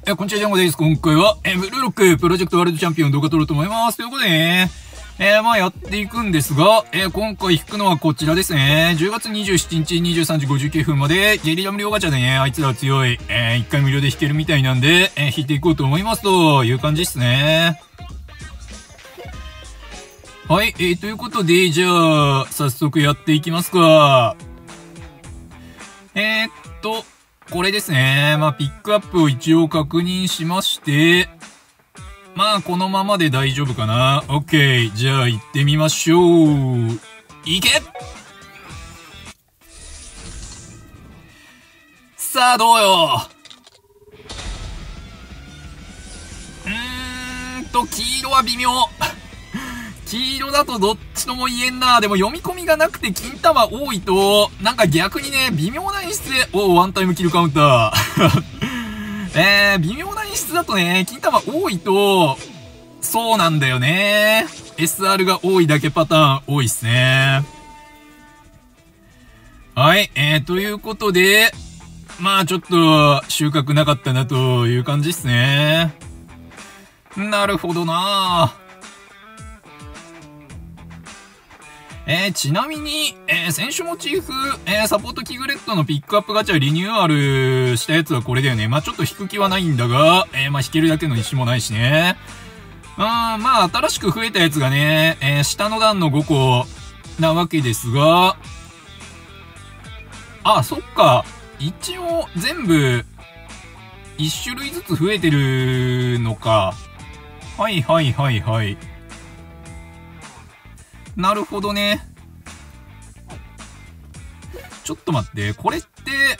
こんにちは、ジャンゴです。今回は、ブルーロックプロジェクトワールドチャンピオン動画撮ろうと思います。ということでね、やっていくんですが、今回引くのはこちらですね。10月27日23時59分まで、ゲリラ無料ガチャでね、あいつら強い、1回無料で引けるみたいなんで、引いていこうと思いますという感じですね。はい、ということで、じゃあ、早速やっていきますか。これですね。ピックアップを一応確認しまして、このままで大丈夫かな。OK。じゃあ、行ってみましょう。いけ！さあ、どうよ。黄色は微妙。黄色だとどっちとも言えんな。でも読み込みがなくて金玉多いと、なんか逆にね、微妙な演出で、ワンタイムキルカウンター。微妙な演出だとね、金玉多いと、そうなんだよね。SR が多いだけパターン多いっすね。はい、ということで、ちょっと収穫なかったなという感じっすね。なるほどなぁ。ちなみに、選手モチーフ、サポートキグレットのピックアップガチャリニューアルしたやつはこれだよね。ちょっと引く気はないんだが、引けるだけの石もないしね。新しく増えたやつがね、下の段の5個なわけですが、そっか。一応全部、1種類ずつ増えてるのか。はい。なるほどね。ちょっと待って、これって、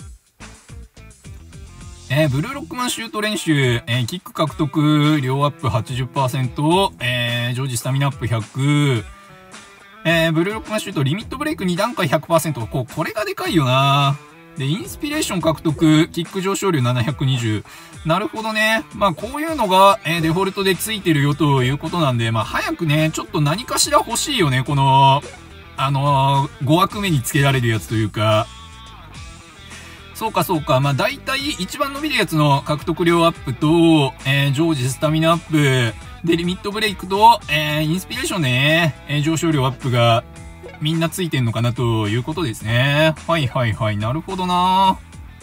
ブルーロックマンシュート練習、キック獲得、量アップ 80%、常時スタミナアップ100、ブルーロックマンシュート、リミットブレイク2段階 100%、これがでかいよな。で、インスピレーション獲得、キック上昇量720。なるほどね。こういうのが、デフォルトでついてるよということなんで、早くね、ちょっと何かしら欲しいよね、この、5枠目につけられるやつというか。そうか。大体一番伸びるやつの獲得量アップと、常時スタミナアップ、で、リミットブレイクと、インスピレーションでね、上昇量アップが、みんなついてんのかなということですね。はい。なるほどな。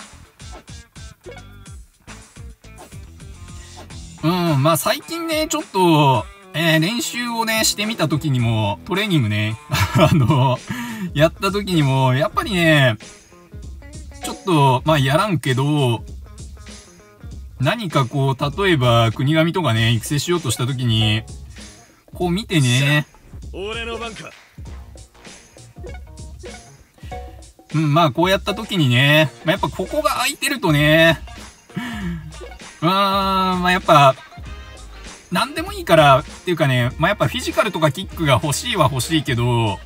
最近ね、ちょっと、練習をね、してみた時にも、トレーニングね、やった時にも、やっぱりね、ちょっと、やらんけど、何か例えば、国神とかね、育成しようとした時に、見てね。 俺の番か。 こうやった時にね、やっぱここが空いてるとね、やっぱ、なんでもいいから、っていうかね、やっぱフィジカルとかキックが欲しいは欲しいけど、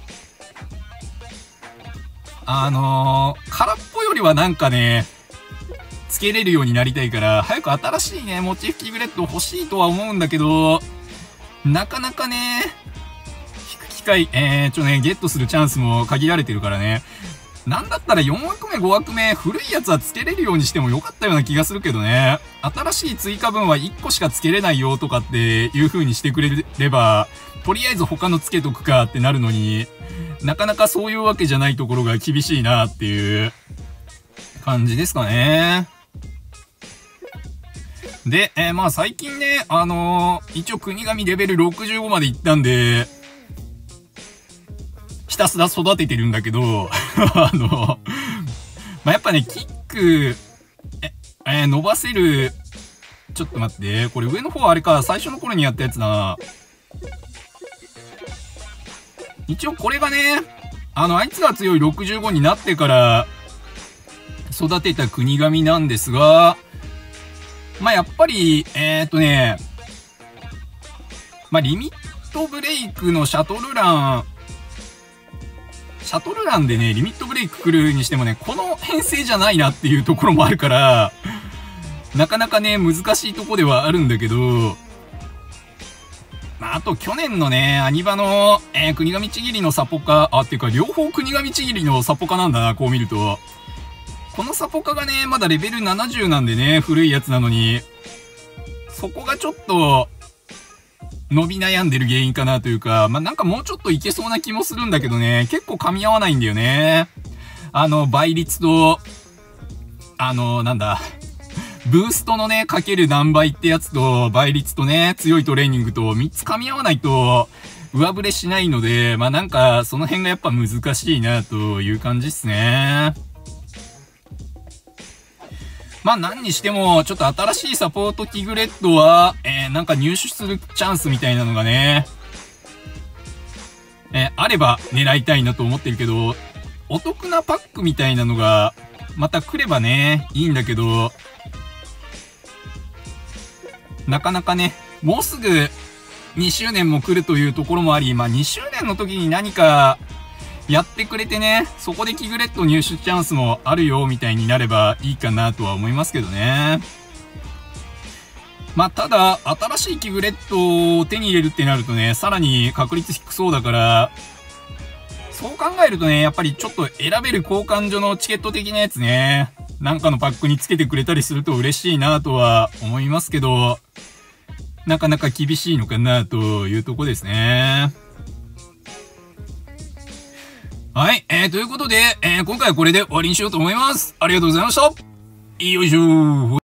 空っぽよりはなんかね、つけれるようになりたいから、早く新しいね、モチーフキグレット欲しいとは思うんだけど、なかなかね、引く機会、ゲットするチャンスも限られてるからね。なんだったら4枠目、5枠目、古いやつはつけれるようにしてもよかったような気がするけどね。新しい追加分は1個しかつけれないよとかっていう風にしてくれれば、とりあえず他のつけとくかってなるのに、なかなかそういうわけじゃないところが厳しいなっていう感じですかね。で、最近ね、一応国神レベル65まで行ったんで、ひたすら育ててるんだけど、やっぱね、キック、伸ばせる、ちょっと待って、これ上の方あれか、最初の頃にやったやつだな。一応これがね、あいつが強い65になってから、育てた国神なんですが、やっぱり、リミットブレイクのシャトルランでね、リミットブレイク来るにしてもね、この編成じゃないなっていうところもあるから、なかなかね、難しいとこではあるんだけど、あと去年のね、アニバの、国神ちぎりのサポカ、っていうか両方国神ちぎりのサポカなんだな、こう見ると。このサポカがね、まだレベル70なんでね、古いやつなのに、 そこがちょっと、伸び悩んでる原因かなというか、なんかもうちょっといけそうな気もするんだけどね、結構噛み合わないんだよね。倍率と、なんだ、ブーストのね、かける何倍ってやつと、倍率とね、強いトレーニングと3つ噛み合わないと、上振れしないので、なんか、その辺がやっぱ難しいなという感じっすね。何にしても、ちょっと新しいサポートキグレットは、なんか入手するチャンスみたいなのがね、あれば狙いたいなと思ってるけど、お得なパックみたいなのが、また来ればね、いいんだけど、なかなかね、もうすぐ2周年も来るというところもあり、2周年の時に何かやってくれてね、そこでキグレット入手チャンスもあるよ、みたいになればいいかなとは思いますけどね。ただ、新しいキグレットを手に入れるってなるとね、さらに確率低そうだから、そう考えるとね、やっぱりちょっと選べる交換所のチケット的なやつね、なんかのパックにつけてくれたりすると嬉しいなとは思いますけど、なかなか厳しいのかなというとこですね。はい、ということで、今回はこれで終わりにしようと思います。ありがとうございました。よいしょー。